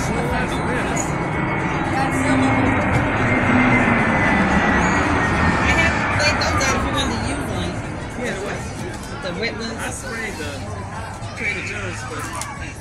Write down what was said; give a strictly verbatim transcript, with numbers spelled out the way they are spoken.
I have laid those out if you want to use them. Yeah, what? The wet ones. I sprayed the Trader Joe's, but